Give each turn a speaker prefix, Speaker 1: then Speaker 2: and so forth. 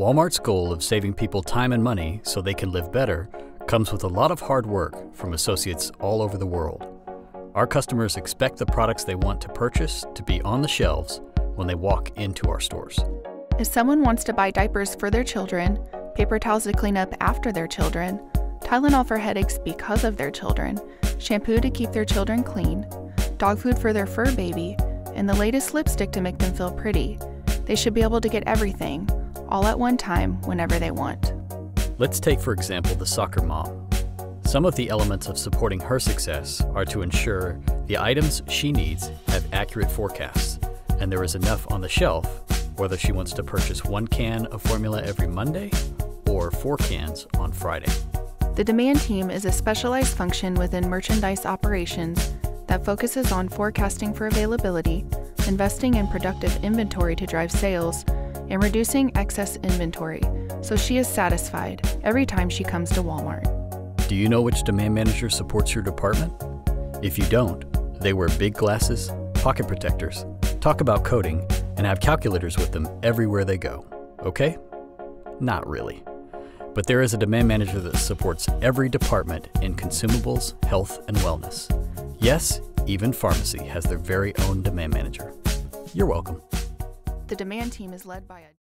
Speaker 1: Walmart's goal of saving people time and money so they can live better comes with a lot of hard work from associates all over the world. Our customers expect the products they want to purchase to be on the shelves when they walk into our stores.
Speaker 2: If someone wants to buy diapers for their children, paper towels to clean up after their children, Tylenol for headaches because of their children, shampoo to keep their children clean, dog food for their fur baby, and the latest lipstick to make them feel pretty, they should be able to get everything, all at one time, whenever they want.
Speaker 1: Let's take, for example, the soccer mom. Some of the elements of supporting her success are to ensure the items she needs have accurate forecasts, and there is enough on the shelf, whether she wants to purchase 1 can of formula every Monday or 4 cans on Friday.
Speaker 2: The demand team is a specialized function within merchandise operations that focuses on forecasting for availability, investing in productive inventory to drive sales, and reducing excess inventory, so she is satisfied every time she comes to Walmart.
Speaker 1: Do you know which demand manager supports your department? If you don't, they wear big glasses, pocket protectors, talk about coding, and have calculators with them everywhere they go, okay? Not really. But there is a demand manager that supports every department in consumables, health, and wellness. Yes, even pharmacy has their very own demand manager. You're welcome.
Speaker 2: The demand team is led by a